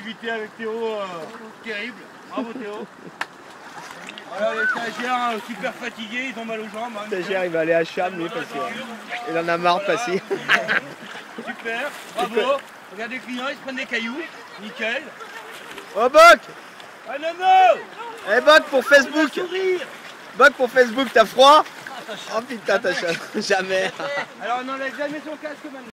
activité avec Théo terrible. Bravo Théo. Voilà, les stagiaires super fatigués, ils ont mal aux jambes. Le stagiaire il va aller à Cham lui parce qu'il en a marre de passer. Super, bravo. Regarde les clients, ils se prennent des cailloux. Nickel. Oh Boc! Ah non non! Eh Boc pour Facebook! Boc pour Facebook, t'as froid? Oh putain, t'as chaud. Jamais. Alors on n'enlève jamais son casque maintenant.